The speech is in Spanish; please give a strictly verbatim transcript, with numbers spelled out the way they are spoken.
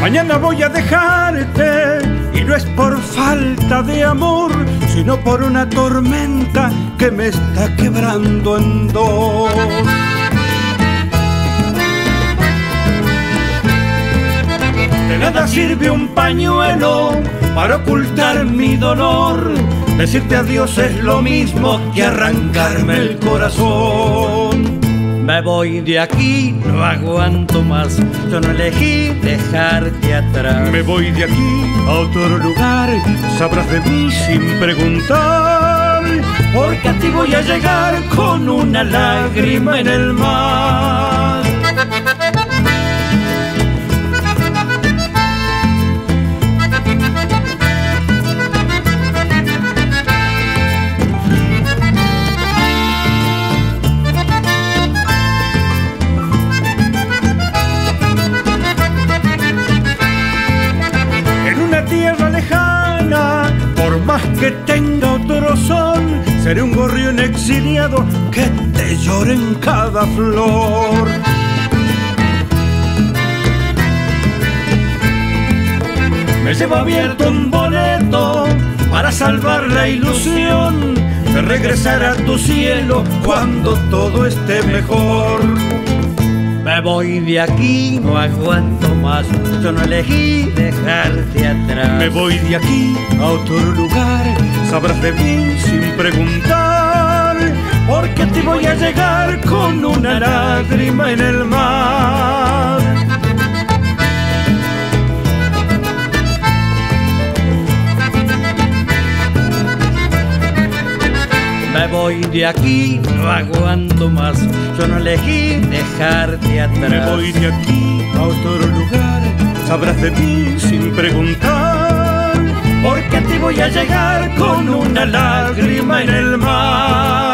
Mañana voy a dejarte y no es por falta de amor, sino por una tormenta que me está quebrando en dos. De nada sirve un pañuelo para ocultar mi dolor. Decirte adiós es lo mismo que arrancarme el corazón. Me voy de aquí, no aguanto más. Yo no elegí dejarte atrás. Me voy de aquí a otro lugar, sabrás de mí sin preguntar, porque a ti voy a llegar con una lágrima en el mar. Tierra lejana, por más que tenga otro sol, seré un gorrión exiliado que te llore en cada flor. Me llevo abierto un boleto para salvar la ilusión de regresar a tu cielo cuando todo esté mejor. Me voy de aquí, no aguanto más. Yo no elegí dejarte atrás. Me voy de aquí a otro lugar, sabrás de mí sin preguntar, porque a ti voy a llegar con una lágrima en el mar. Me voy de aquí, no aguanto más. Yo no elegí dejarte atrás. Me voy de aquí a otro lugar, sabrás de mí sin preguntar, porque a ti voy a llegar con una lágrima en el mar.